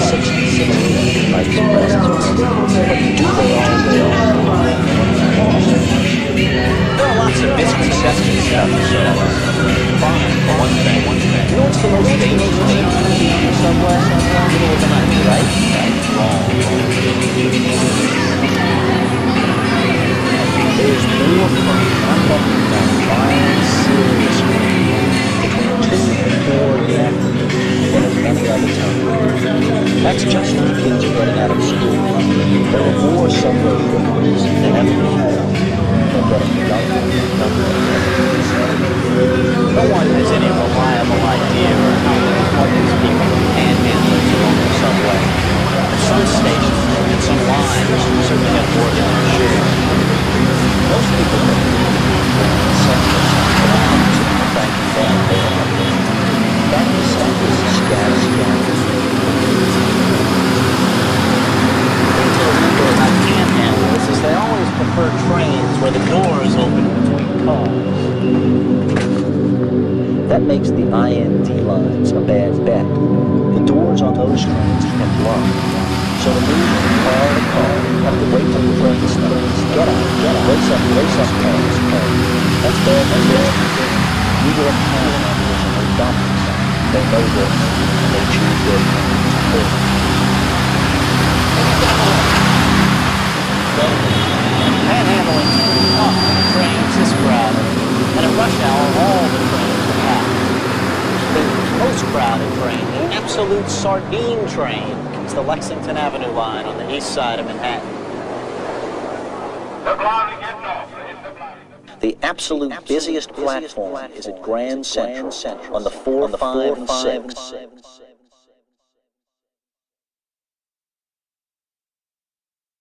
might express its presence, but do they all? There are lots of misconceptions about the subway. Fine, for one thing. You know what's the most dangerous thing on the subway? Middle of the night, right? Wrong. There's more fun unlocking that fine, serious between 2 and 4 in the afternoon than at any other time. That's just when the kids are getting out of school. There are more subway frequencies than ever before. They're getting younger and younger. No one has any reliable idea of how many homeless people and panhandlers are on the subway. Some stations and some lines certainly have more than their share. Most people think the census belongs to the bank there. That census is scattered. The thing to remember about panhandlers is they always prefer trains where the door is open between cars. That makes the IND lines a bad bet. The doors on those trains can block. So to move from car to car, you have to wait till the train starts. Get out, race up, cars. That's bad. You go up panhandlers and they dump them. They know this, and they choose their trains first. Panhandling is pretty tough when a train's this crowded. And at rush hour, all the trains are packed. The most crowded train, the absolute sardine train, is the Lexington Avenue line on the east side of Manhattan. The absolute busiest platform is at Grand Central on the 4, 5, and 6.